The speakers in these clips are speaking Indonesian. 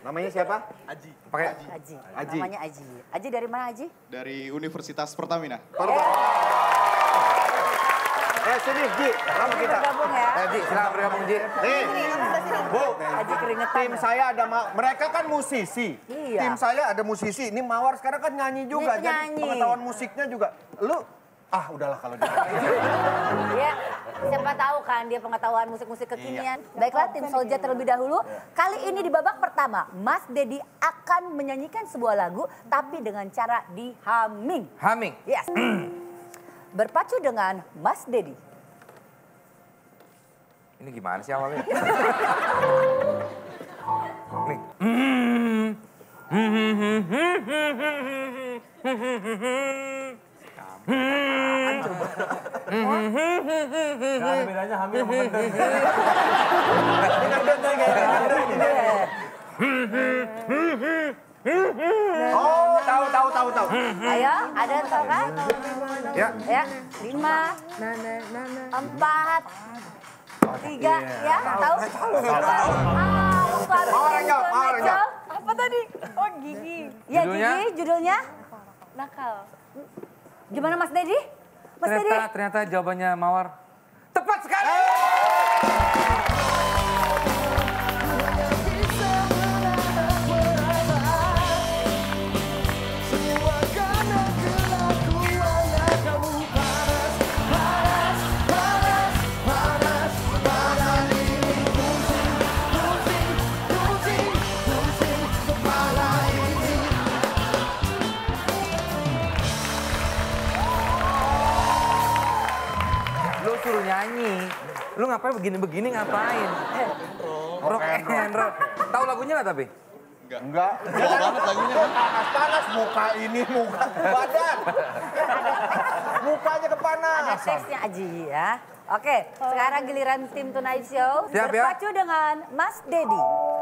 Namanya siapa? Aji. Pakai Aji. Aji. Namanya Aji. Aji dari mana Aji? Dari Universitas Pertamina. Sini Ji, sama kita. Bergabung ya. Ji, silakan bergabung Ji. Nih, Bu, Aji keringetan. tim saya ada, mereka kan musisi. Iya. Tim saya ada musisi. Ini Mawar sekarang kan nyanyi juga. Jadi Nyanyi. pengetahuan musiknya juga. Lu, udahlah kalau gitu. Ya, siapa tahu kan dia pengetahuan musik-musik kekinian. Baiklah, tim Soldier terlebih dahulu. Kali ini di babak pertama, Mas Dedi akan menyanyikan sebuah lagu tapi dengan cara di humming. Humming. Yes. Berpacu dengan Mas Dedi. Ini gimana sih awalnya? Nih. Gak ada bedanya hamil sama bener. Oh, tahu. Ayo, ada yang tahu kan? Ya. Ya, 5, 4, 3, ya, tahu? Mawar yang jawab. Apa tadi? Oh, gigi. Ya, Judulnya? Gigi, judulnya? Nakal. Gimana Mas Dedi? Mas Dedi? Ternyata jawabannya Mawar. Tepat sekali! Lu suruh nyanyi. Lu ngapain begini-begini ngapain? Rock and roll. Tahu lagunya nggak tapi? Enggak. Jauh banget lagunya. Panas muka ini, muka badan. Mukanya kepanas. Ada teksnya Aji ya. Oke, sekarang giliran tim Tonight Show. Siap, ya. Berpacu dengan Mas Dedi.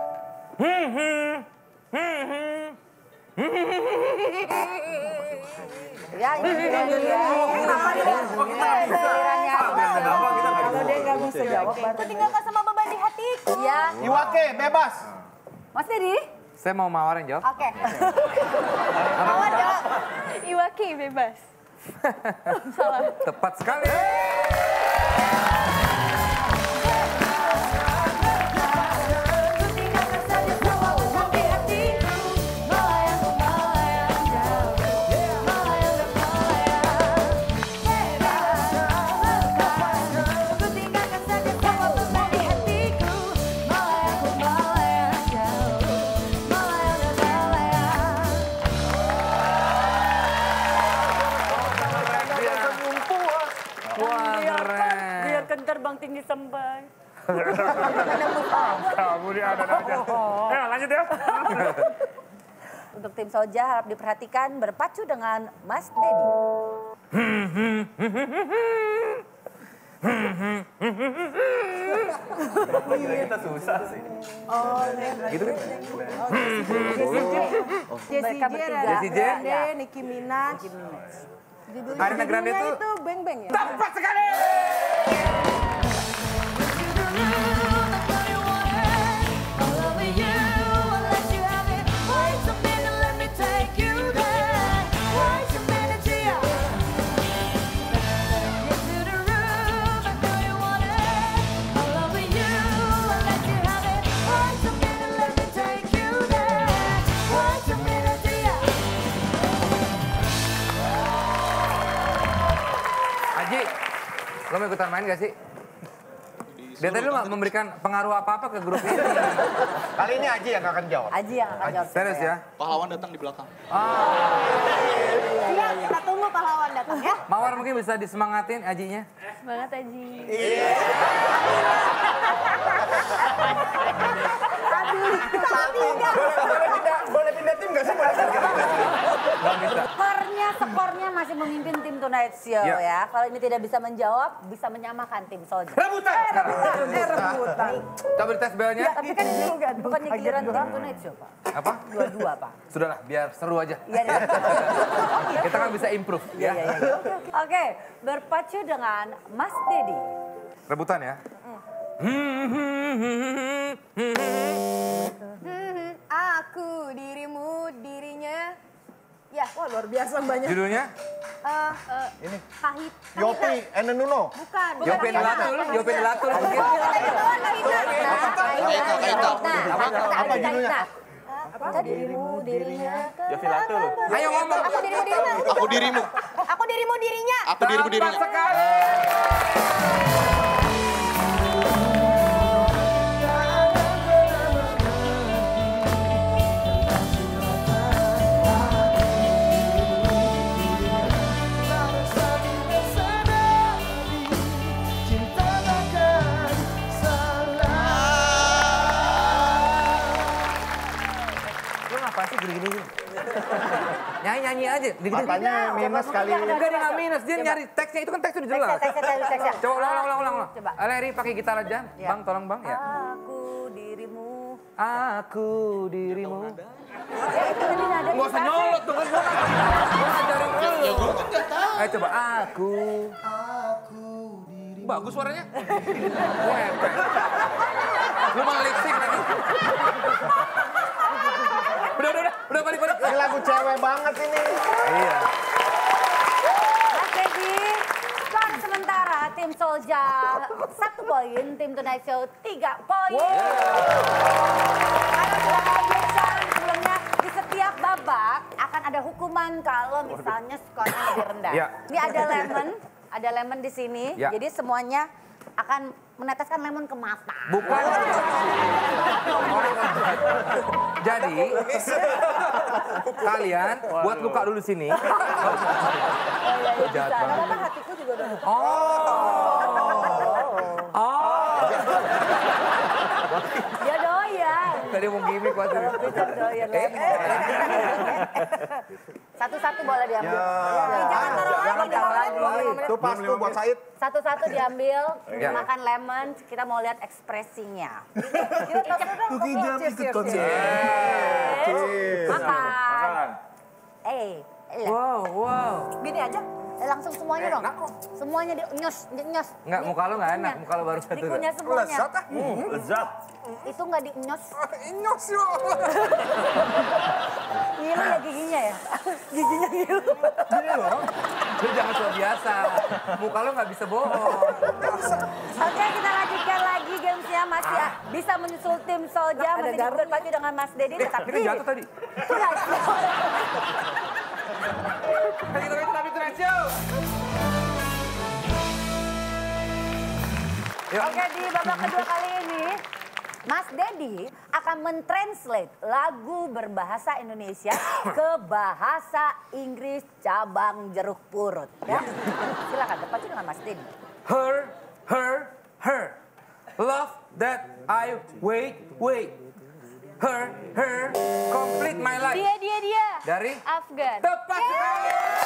Ya, ini dia. Kenapa dia? Gilirannya. Kalau dia nggak bisa jawab, Aku tinggalkan sama beban di hatiku. ya. Iwake, bebas. Mas Dedi? Saya mau Mawar yang jawab. Oke. Mawar jawab. Iwaki bebas. Salah. Tepat sekali. Wah, keren. Biarkan terbang tinggi sampai. Kamu dia ada aja. Ayo lanjut ya. Untuk tim Soja harap diperhatikan berpacu dengan Mas Dedi. Kita susah sih. Gitu kan? Mereka bertiga. Jessie J. Ya. Nicki Minaj. Ariana Grande itu itu Bang Bang ya? tepat sekali. Aji, lo mau ikutan main gak sih? Dia tadi lo gak memberikan pengaruh apa-apa ke grup ini. Kali ini Aji yang akan jawab. Aji yang akan jawab. Serius ya? Pahlawan datang di belakang. Iya, kita tunggu pahlawan datang ya. Mawar mungkin bisa disemangatin Ajinya. Semangat Aji. Boleh pindah tim gak sih? Skornya masih memimpin tim Tonight Show Ya. ya. Kalau ini tidak bisa menjawab, bisa menyamakan tim Soldier. Rebutan sekarang. Rebutan. Coba dites belnya. Tapi kan ini bukannya giliran tim Tonight Show, Pak. Apa? Dua-dua, Pak. Sudahlah, biar seru aja. Iya, iya. Kita kan bisa improve Iya, ya. iya, iya. Oke, berpacu dengan Mas Dedi. Rebutan ya. Wah luar biasa banyak. Judulnya? Ini Kahit. Yopi, Enenuno. Bukan. Yopi Latul, Yopi Latul mungkin. Apa judulnya? Dirinya. Yofi Latul. Ayo ngomong. Aku dirimu. Aku dirimu dirinya. Aku dirimu Gampang dirinya. sekali. Lu ngapain sih gini-gini? Nyanyi-nyanyi aja. Dikit-dikit. Matanya minus kali. Enggak, dia nggak minus. Dia nyari teksnya. Itu kan teksnya udah jelas. Teksnya. Coba ulang. Coba. Leri pakai gitar aja. Ya. Bang, tolong Bang. Ya. Aku dirimu. Aku dirimu. Ya itu tadi nada. Gak usah nyolot tuh kan. Gua ngajarin lu. Ya gue kan gak tahu. Ayo coba. Aku dirimu. Bagus suaranya. Gue efek. Lu malah lip sync lagi. Udah balik. Ini lagu cewek banget ini. Iya. Mas Dedi, skor sementara tim Solja 1 poin, tim Tonight Show 3 poin. Karena sudah biasa sebelumnya di setiap babak akan ada hukuman kalau misalnya skornya lebih rendah. Ya. Ini ada lemon di sini, Ya. jadi semuanya akan meneteskan lemon ke mata. Bukan. Jadi, kalian buat luka dulu sini. Jahat banget. Karena hatiku juga udah Ya doyan. Tadi mau gimmick waktu itu. Doyan. Satu-satu boleh diambil. Jangan taruh lagi. Itu pas tuh buat Said. Satu-satu diambil, Ya. makan lemon, kita mau lihat ekspresinya. Tuki jam ikut konser. Makan. Wow. Gini aja. Langsung semuanya dong. Enak kok. Semuanya nyos. Enggak, muka lo nggak enak. Muka lo baru satu. Dikunyah semuanya. Lezat. Itu nggak dinyos. Inyos yo. Ngilu ya giginya ya? Giginya ngilu. Lu jangan so biasa. Muka lo nggak bisa bohong. Oke, kita lanjutkan lagi gamesnya. Masih bisa menyusul tim Solja. Masih berpacu dengan Mas Dedi. Tetapi Ini jatuh tadi. itu lagi. Kita Tonight Show. Oke, di babak kedua kali ini, Mas Dedi akan mentranslate lagu berbahasa Indonesia ke bahasa Inggris cabang jeruk purut. Ya. Silakan, berpacu dengan Mas Dedi. Her. Love that I wait. Her, complete my life. Dia. Dari? Afgan. Tepat sekali.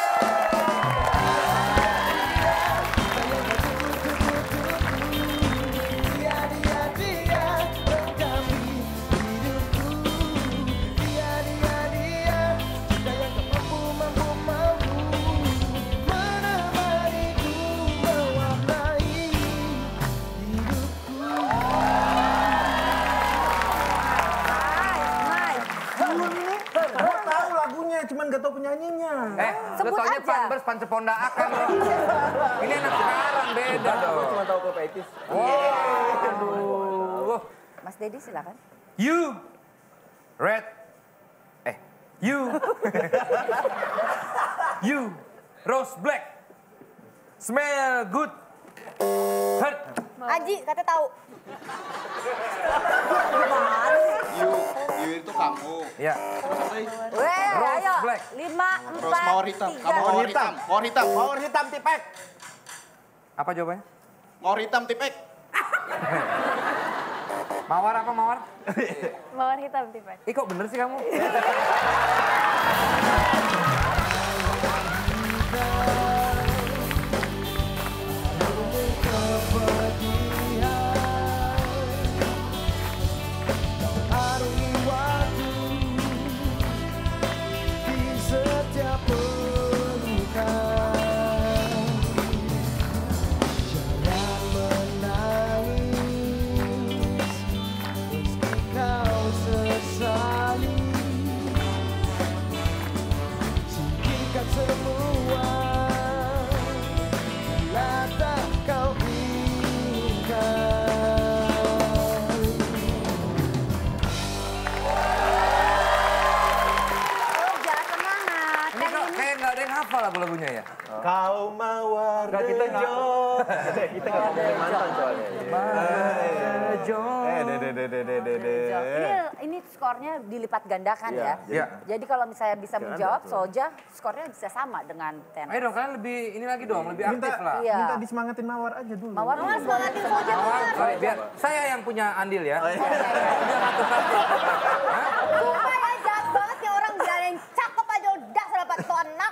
Gue tahu lagunya, cuman gak tahu penyanyinya. Lu Sebut taunya aja. Panbers Pancepondaakan lo. Ini anak sekarang beda dong. Cuma tahu Papa Etis. Aduh. Mas Dedi silakan. You. You. Rose black. Smell good. Hurt. Aji, kata tahu. You itu kamu. Ya. Weh, Rose ayo. black. 5, 4, Terus mawar hitam. 3. Kamu mawar hitam. Mawar hitam tipek. Apa jawabannya? Mawar hitam tipek. Mawar apa mawar? Mawar hitam tipe. Ih kok bener sih kamu? lagu-lagunya ya? Kau mawar Enggak, kita nggak. Kita nggak ngomongin mantan soalnya. Ini skornya dilipat gandakan ya. Iya. Jadi kalau misalnya bisa menjawab, Solja skornya bisa sama dengan Ten. Ayo dong, kalian lebih ini lagi dong, lebih aktif lah. Iya. Minta disemangatin Mawar aja dulu. Mawar semangatin Solja. Sorry, biar saya yang punya andil ya. Sumpah ya, jahat banget ya orang bilang yang cakep aja udah dapat tuh anak.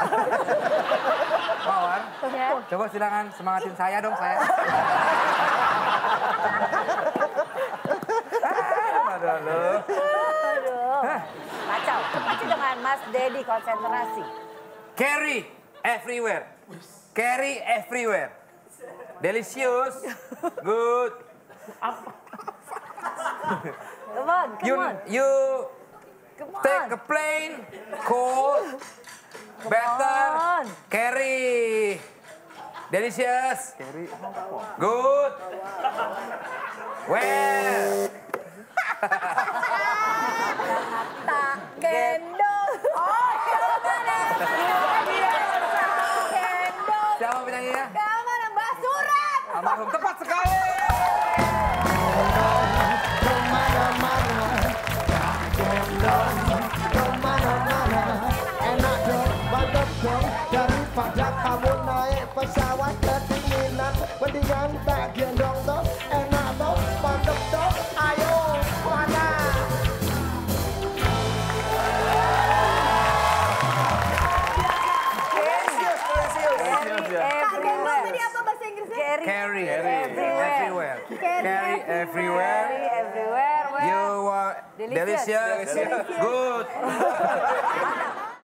Mawar, coba silakan semangatin saya dong, saya. Aduh. Kacau. Masih dengan Mas Dedi, konsentrasi. Carry everywhere. Carry everywhere. Delicious. Good. Come on, come on. You Come on. take a plane. Cold. Better. on. Carry. Delicious. Good. Well. Tak gendong. Oh, kemana? Gendong. Siapa penyanyinya? Kemana Mbak Surat? Almarhum. Tepat sekali. Enak dong, mantap dong. Daripada kamu naik pesawat kedinginan, mendingan tak gendong dong. Enak dong, mantap dong. Ayo, mana? Tak gendong tadi apa bahasa Inggrisnya? Carry everywhere. Carry everywhere. Carry everywhere. You are delicious. Good.